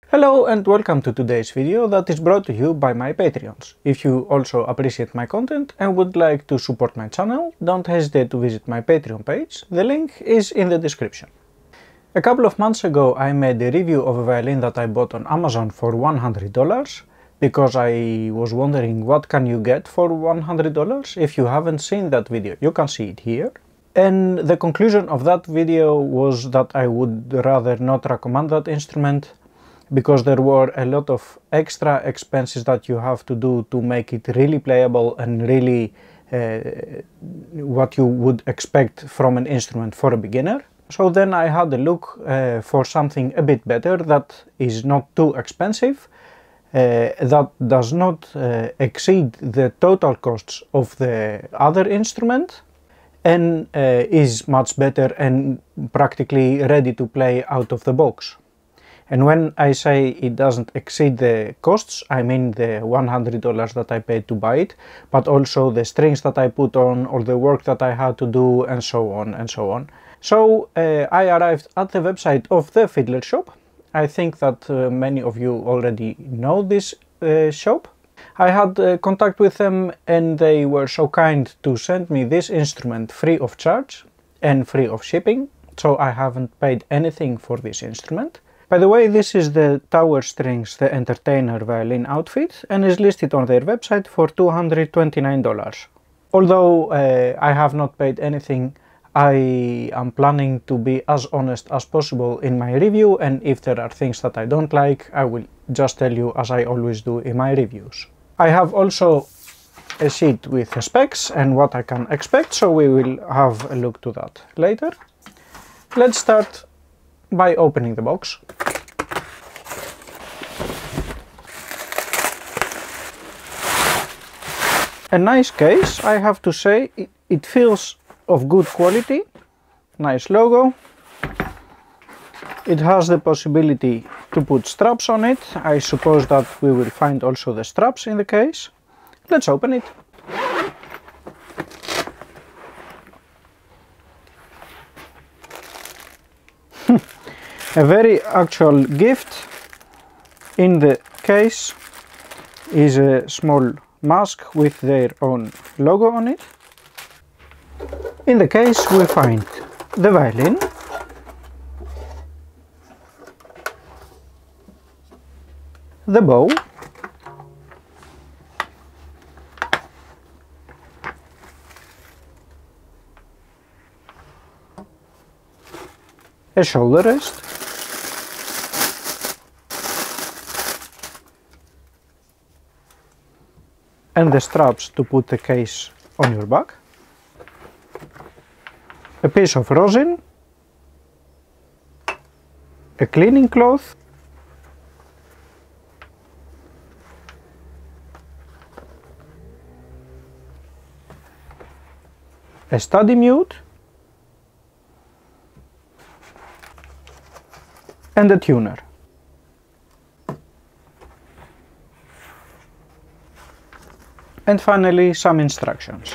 Hello and welcome to today's video that is brought to you by my Patreons. If you also appreciate my content and would like to support my channel, don't hesitate to visit my Patreon page, the link is in the description. A couple of months ago I made a review of a violin that I bought on Amazon for $100 because I was wondering what can you get for $100. If you haven't seen that video, you can see it here. And the conclusion of that video was that I would rather not recommend that instrument because there were a lot of extra expenses that you have to do to make it really playable and really what you would expect from an instrument for a beginner. So then I had a look for something a bit better that is not too expensive, that does not exceed the total costs of the other instrument, and is much better and practically ready to play out of the box. And when I say it doesn't exceed the costs, I mean the $100 that I paid to buy it, but also the strings that I put on, all the work that I had to do, and so on and so on. So I arrived at the website of the Fiddler Shop. I think that many of you already know this shop. I had contact with them and they were so kind to send me this instrument free of charge and free of shipping, so I haven't paid anything for this instrument. By the way, this is the Tower Strings The Entertainer violin outfit and is listed on their website for $229. Although I have not paid anything, I am planning to be as honest as possible in my review, and if there are things that I don't like, I will just tell you as I always do in my reviews. I have also a sheet with the specs and what I can expect, so we will have a look to that later. Let's start by opening the box. A nice case, I have to say. It feels of good quality. Nice logo. It has the possibility to put straps on it. I suppose that we will find also the straps in the case. Let's open it. A very actual gift. In the case is a small mask with their own logo on it. In the case we find the violin, the bow, a shoulder rest, and the straps to put the case on your back, a piece of rosin, a cleaning cloth, a study mute, and a tuner. And finally some instructions.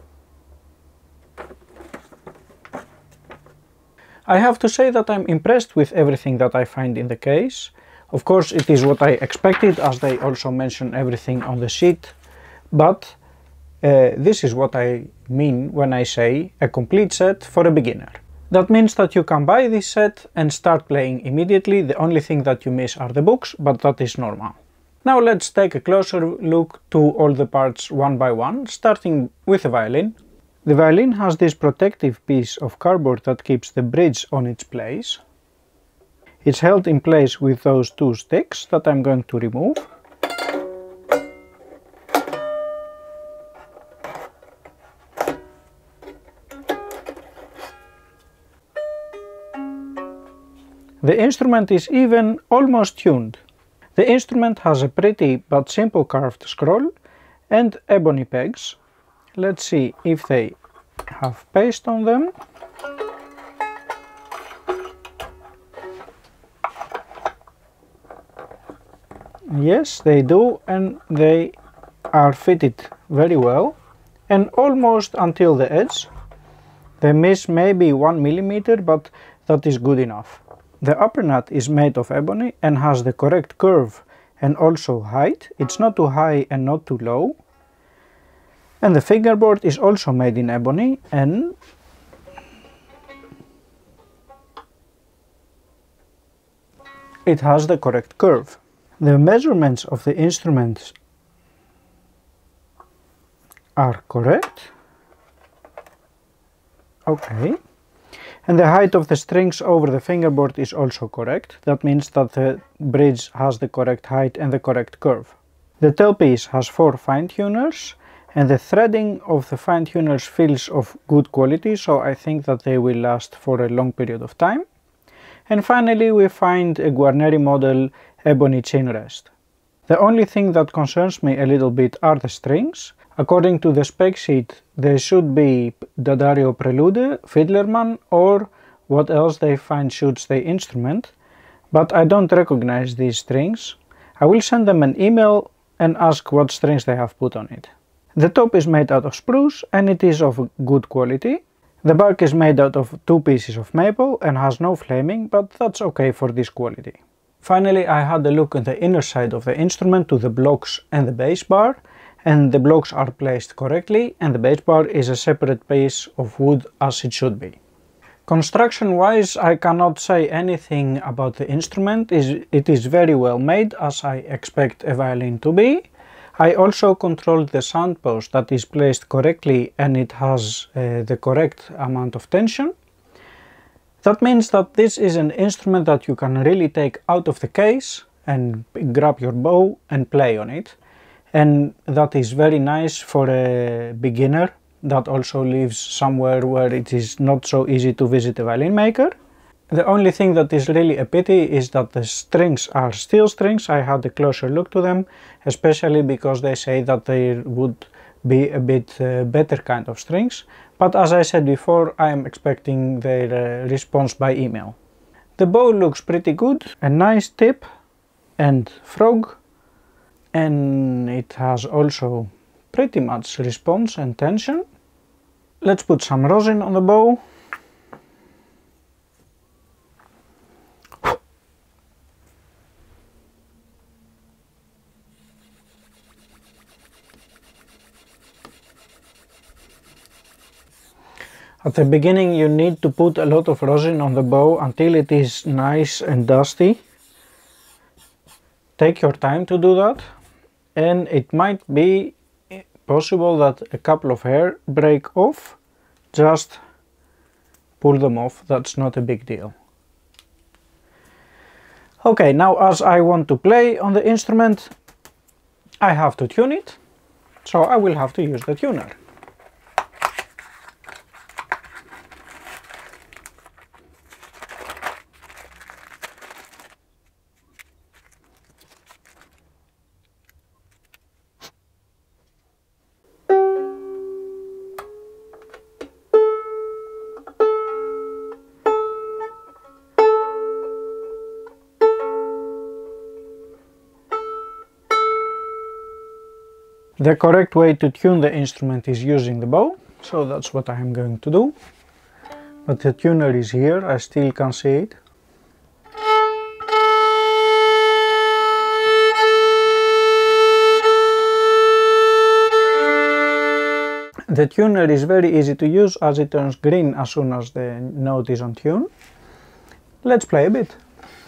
I have to say that I'm impressed with everything that I find in the case. Of course it is what I expected, as they also mention everything on the sheet, but this is what I mean when I say a complete set for a beginner. That means that you can buy this set and start playing immediately. The only thing that you miss are the books, but that is normal. Now let's take a closer look to all the parts one by one, starting with the violin. The violin has this protective piece of cardboard that keeps the bridge on its place. It's held in place with those two sticks that I'm going to remove. The instrument is even almost tuned. The instrument has a pretty but simple carved scroll and ebony pegs. Let's see if they have paste on them. Yes, they do, and they are fitted very well and almost until the edge. They miss maybe 1 millimeter, but that is good enough. The upper nut is made of ebony and has the correct curve and also height. It's not too high and not too low. And the fingerboard is also made in ebony and it has the correct curve. The measurements of the instruments are correct. Okay. And the height of the strings over the fingerboard is also correct. That means that the bridge has the correct height and the correct curve. The tailpiece has 4 fine tuners and the threading of the fine tuners feels of good quality, so I think that they will last for a long period of time. And finally we find a Guarneri model ebony chain rest. The only thing that concerns me a little bit are the strings. According to the spec sheet, they should be D'Addario Prelude, Fiedlerman, or what else they find suits the instrument, but I don't recognize these strings. I will send them an email and ask what strings they have put on it. The top is made out of spruce and it is of good quality. The back is made out of 2 pieces of maple and has no flaming, but that's okay for this quality. Finally, I had a look at the inner side of the instrument to the blocks and the bass bar, and the blocks are placed correctly and the bass bar is a separate piece of wood as it should be. Construction wise, I cannot say anything about the instrument. It is very well made, as I expect a violin to be. I also controlled the sound post that is placed correctly and it has the correct amount of tension. That means that this is an instrument that you can really take out of the case and grab your bow and play on it. And that is very nice for a beginner that also lives somewhere where it is not so easy to visit a violin maker. The only thing that is really a pity is that the strings are steel strings. I had a closer look to them, especially because they say that they would be a bit better kind of strings. But as I said before, I am expecting their response by email. The bow looks pretty good, a nice tip and frog, and it has also pretty much response and tension. Let's put some rosin on the bow. At the beginning you need to put a lot of rosin on the bow until it is nice and dusty. Take your time to do that, and it might be possible that a couple of hair break off. Just pull them off, that's not a big deal. Okay, now as I want to play on the instrument, I have to tune it, so I will have to use the tuner. The correct way to tune the instrument is using the bow, so that's what I am going to do. But the tuner is here, I still can't see it. The tuner is very easy to use as it turns green as soon as the note is on tune. Let's play a bit.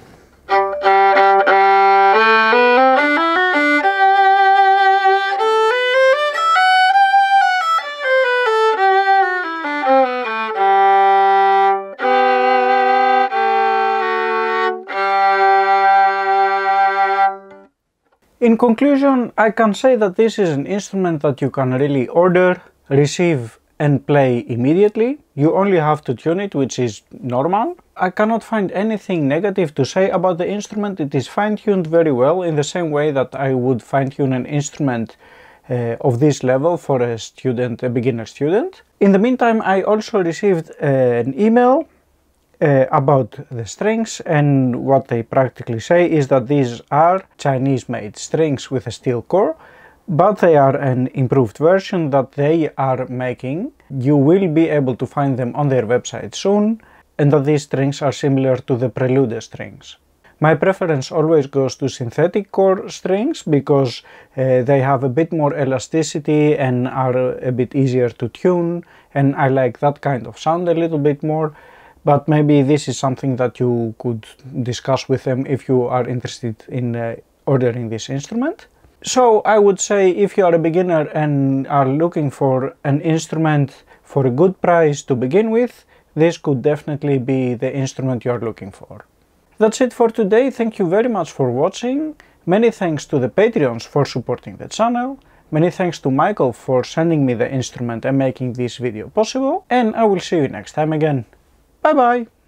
In conclusion, I can say that this is an instrument that you can really order, receive and play immediately. You only have to tune it, which is normal. I cannot find anything negative to say about the instrument. It is fine-tuned very well, in the same way that I would fine-tune an instrument of this level for a student, a beginner student. In the meantime, I also received an email about the strings, and what they practically say is that these are Chinese made strings with a steel core, but they are an improved version that they are making. You will be able to find them on their website soon, and that these strings are similar to the Prelude strings. My preference always goes to synthetic core strings because they have a bit more elasticity and are a bit easier to tune, and I like that kind of sound a little bit more, but maybe this is something that you could discuss with them if you are interested in ordering this instrument. So I would say if you are a beginner and are looking for an instrument for a good price to begin with, this could definitely be the instrument you are looking for. That's it for today. Thank you very much for watching. Many thanks to the Patreons for supporting the channel. Many thanks to Michael for sending me the instrument and making this video possible. And I will see you next time again. Bye bye!